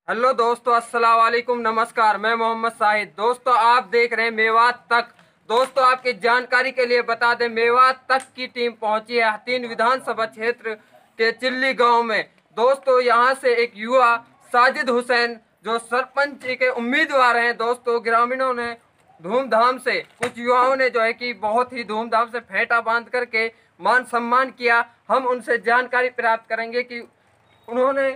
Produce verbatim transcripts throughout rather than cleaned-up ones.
Hello दोस्तों, अस्सलाम वालेकुम, नमस्कार। मैं मोहम्मद साहिद। दोस्तों आप देख रहे हैं मेवात तक। दोस्तों आपकी जानकारी के लिए बता दें, मेवात तक की टीम पहुंची है हथीन विधानसभा क्षेत्र के चिल्ली गांव में। दोस्तों यहां से एक युवा साजिद हुसैन जो सरपंच के उम्मीदवार हैं, दोस्तों ग्रामीणों ने धूमधाम से, कुछ युवाओं ने जो है कि बहुत ही धूमधाम से फेंटा बांध करके मान सम्मान किया। हम उनसे जानकारी प्राप्त करेंगे कि उन्होंने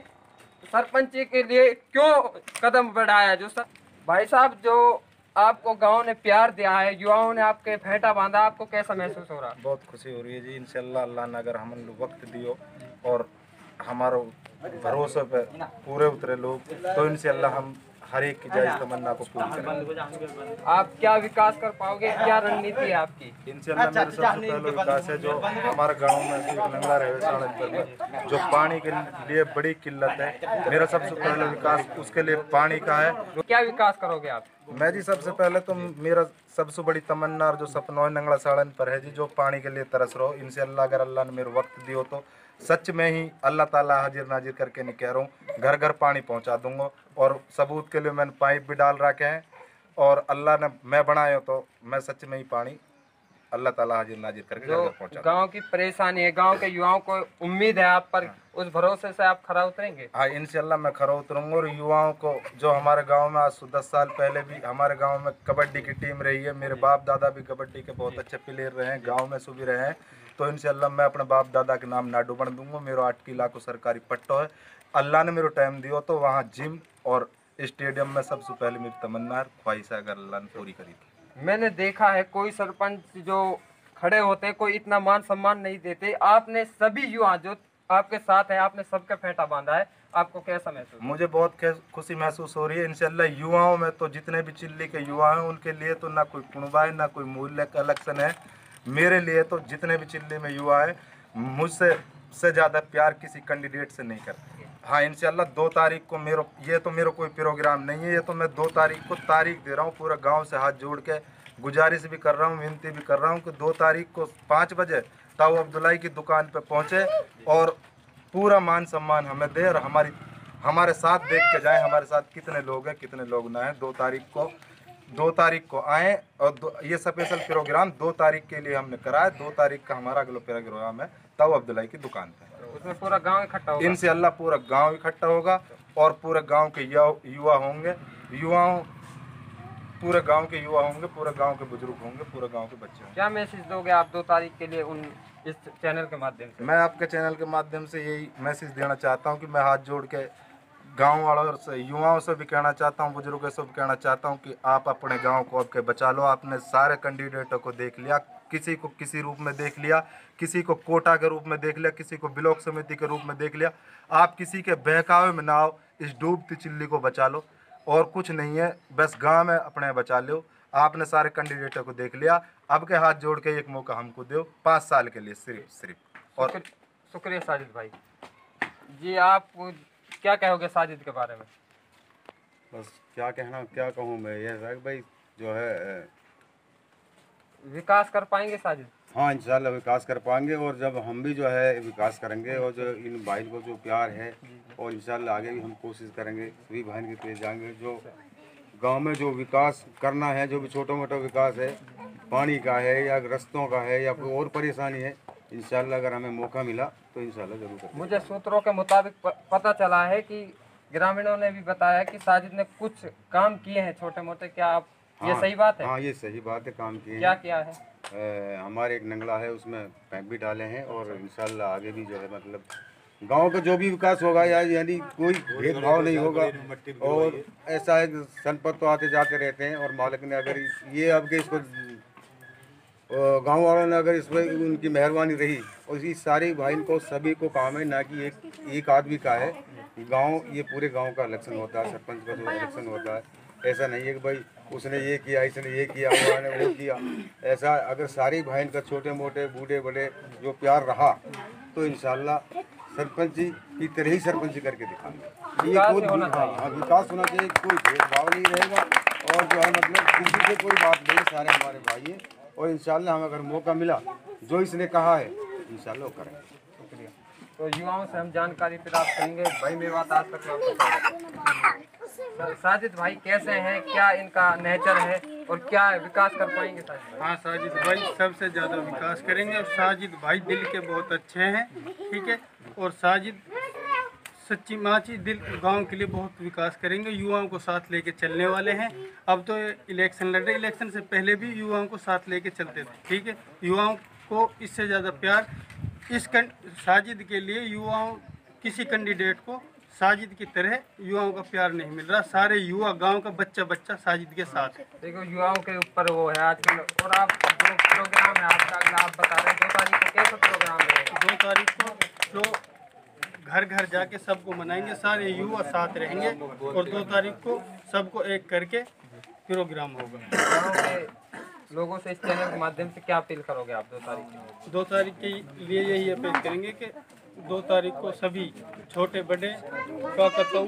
सरपंची के लिए क्यों कदम बढ़ाया। जो सर भाई साहब, जो आपको गांव ने प्यार दिया है, युवाओं ने आपके फेंटा बांधा, आपको कैसा महसूस हो रहा है? बहुत खुशी हो रही है जी। इंशाल्लाह अल्लाह ने अगर हम लोग वक्त दियो और हमारो भरोसे पे पूरे उतरे लोग, तो इंशाल्लाह हम हर एक की जायज़ तमन्ना को पूरी करेंगे। आप क्या विकास कर पाओगे, क्या रणनीति है आपकी? इंशाल्लाह मेरा सबसे पहला विकास है जो हमारे गांव में एक नंगला रेगिस्तान में जो पानी के लिए बड़ी किल्लत है, मेरा सबसे पहला विकास उसके लिए पानी का है। क्या विकास करोगे आप? मैं जी सबसे पहले तो मेरा सबसे बड़ी तमन्ना और जो सपना नंगला साड़न पर है जी, जो पानी के लिए तरस रहो। इंशाल्लाह अगर अल्लाह ने मेरे वक्त दियो तो सच में ही अल्लाह ताला हाजिर नाजिर करके नहीं कह रहा हूँ, घर घर पानी पहुँचा दूंगा। और सबूत के लिए मैंने पाइप भी डाल रखे हैं और अल्लाह ने मैं बनाया तो मैं सच में ही पानी अल्लाह ताला हाजिर नाजिर करके घर घर पहुँचा। गांव की परेशानी है, गांव के युवाओं को उम्मीद है आप पर, उस भरोसे से आप खरा उतरेंगे? हाँ इंशाल्लाह मैं खरा उतरूंगा। और युवाओं को जो हमारे गांव में आज से दस साल पहले भी हमारे गांव में कबड्डी की टीम रही है, मेरे बाप दादा भी कबड्डी के बहुत अच्छे प्लेयर रहे हैं, गांव में सुबह रहे हैं, तो इंशाल्लाह मैं अपने बाप दादा के नाम नाडू बन दूंगा। मेरा आठ किला को सरकारी पट्टो है। अल्लाह ने मेरे टाइम दियो तो वहाँ जिम और स्टेडियम में सबसे पहले मेरी तमन्ना है, ख्वाहिश है, अगर अल्लाह ने पूरी करी थी। मैंने देखा है कोई सरपंच जो खड़े होते कोई इतना मान सम्मान नहीं देते। आपने सभी युवा जो आपके साथ है, आपने सबका फेंटा बांधा है, आपको कैसा महसूस? मुझे बहुत खुशी महसूस हो रही है। इंशाल्लाह युवाओं में तो जितने भी चिल्ली के युवा हैं उनके लिए तो ना कोई कुणबा है, ना कोई मूल्य का लक्षण है। मेरे लिए तो जितने भी चिल्ली में युवा है, मुझसे से ज़्यादा प्यार किसी कैंडिडेट से नहीं करते। हाँ इंशाल्लाह दो तारीख को मेरे ये तो मेरा कोई प्रोग्राम नहीं है, ये तो मैं दो तारीख को तारीख दे रहा हूँ। पूरा गाँव से हाथ जोड़ के गुजारिश भी कर रहा हूँ, विनती भी कर रहा हूँ कि दो तारीख को पाँच बजे ताऊ अब्दुल्लाई की दुकान पे पहुँचे और पूरा मान सम्मान हमें दे और हमारी हमारे साथ देख के जाएं हमारे साथ कितने लोग हैं, कितने लोग ना हैं। दो तारीख को दो तारीख को आएँ और दो, ये स्पेशल प्रोग्राम दो तारीख के लिए हमने कराया। दो तारीख का हमारा अगला प्रोग्राम है ताऊ अब्दुल्लाई की दुकान पे। उसमें पूरा गांव इकट्ठा होगा? इंशाल्लाह पूरा गांव इकट्ठा होगा और पूरे गांव के युवा होंगे, युवाओं पूरे गांव के युवा होंगे, पूरे गांव के बुजुर्ग होंगे, पूरे गांव के बच्चे होंगे। क्या मैसेज दोगे आप दो तारीख के लिए उन इस चैनल के माध्यम से? मैं आपके चैनल के माध्यम से यही मैसेज देना चाहता हूं कि मैं हाथ जोड़ के गांव वालों से, युवाओं से भी कहना चाहता हूं, बुजुर्गों से भी कहना चाहता हूं कि आप अपने गांव को आपके बचा लो। आपने सारे कैंडिडेटों को देख लिया, किसी को किसी रूप में देख लिया, किसी को कोटा के रूप में देख लिया, किसी को ब्लॉक समिति के रूप में देख लिया। आप किसी के बहकावे में ना आओ, इस डूबती चिल्ली को बचा लो और कुछ नहीं है, बस गांव में अपने बचा लो। आपने सारे कैंडिडेटों को देख लिया, अब के हाथ जोड़ के एक मौका हमको दो पाँच साल के लिए सिर्फ सिर्फ। और शुक्रिया साजिद भाई जी। आप क्या कहोगे साजिद के बारे में? बस क्या कहना, क्या कहूँ मैं, ये है भाई जो है विकास कर पाएंगे साजिद? हाँ इंशाल्लाह विकास कर पाएंगे। और जब हम भी जो है विकास करेंगे और जो इन भाई को जो प्यार है, और इंशाल्लाह आगे भी हम कोशिश करेंगे सभी भाई के पेश जाएंगे। जो गांव में जो विकास करना है, जो भी छोटा मोटा विकास है, पानी का है या रस्तों का है या कोई और परेशानी है, इंशाल्लाह अगर हमें मौका मिला तो इंशाल्लाह जरूर करेंगे। मुझे सूत्रों के मुताबिक पता चला है कि ग्रामीणों ने भी बताया कि साजिद ने कुछ काम किए हैं छोटे मोटे। क्या आप हाँ, ये सही बात है? हाँ ये सही बात है, काम किए। क्या किया है? आ, हमारे एक नंगला है उसमें पैप भी डाले हैं और इंशाल्लाह आगे भी जो है मतलब गांव का जो भी विकास होगा या यानी कोई भेदभाव नहीं होगा। और ऐसा है संपत तो आते जाते रहते हैं और मालिक ने अगर ये अब के इसको गांव वालों ने अगर इसमें उनकी मेहरबानी रही और इस सारे भाई को सभी को काम है, ना कि एक एक आदमी का है। गांव ये पूरे गांव का इलेक्शन होता है, सरपंच का जो इलेक्शन होता है, ऐसा नहीं है कि भाई उसने ये किया, इसने ये किया, उसने वो किया। ऐसा अगर सारी भाई का छोटे मोटे बूढ़े बड़े जो प्यार रहा तो इंशाल्लाह सरपंची की तरह ही सरपंची करके दिखाएंगे। ये कोई हाँ विकास होना चाहिए, कोई भेदभाव नहीं रहेगा और जो है मतलब किसी से कोई बात नहीं, सारे हमारे भाई हैं। और इंशाल्लाह हमें अगर मौका मिला जो इसने कहा है इंशाल्लाह वो करेंगे। शुक्रिया। तो युवाओं से हम जानकारी प्राप्त करेंगे। भाई मेवात आज तक साजिद भाई कैसे हैं, क्या इनका नेचर है और क्या विकास कर पाएंगे साजिद भाई? हाँ, साजिद भाई सबसे ज़्यादा विकास करेंगे और साजिद भाई दिल के बहुत अच्छे हैं, ठीक है। और साजिद सच्ची माची दिल गांव के लिए बहुत विकास करेंगे, युवाओं को साथ लेके चलने वाले हैं। अब तो इलेक्शन लड़ रहे, इलेक्शन से पहले भी युवाओं को साथ लेके चलते थे, ठीक है। युवाओं को इससे ज़्यादा प्यार इस कं... साजिद के लिए युवाओं किसी कैंडिडेट को साजिद की तरह युवाओं का प्यार नहीं मिल रहा। सारे युवा गांव का बच्चा बच्चा साजिद के साथ है। देखो युवाओं के ऊपर वो है आजकल। और आप जो प्रोग्राम है आपका अगला आप बता रहे हैं दो तारीख को कैसा प्रोग्राम रहेगा? दो तारीख को जो घर घर जाके सबको मनाएंगे, सारे युवा साथ रहेंगे और दो तारीख को सबको एक करके प्रोग्राम होगा। गाँव के लोगों से इस चैनल के माध्यम से क्या अपील करोगे आप दो तारीख को? दो तारीख के लिए यही अपील करेंगे कि दो तारीख को सभी छोटे बड़े काकताऊ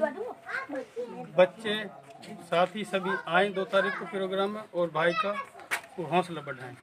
बच्चे साथ ही सभी आएँ दो तारीख को प्रोग्राम में और भाई का हौसला बढ़ाएं।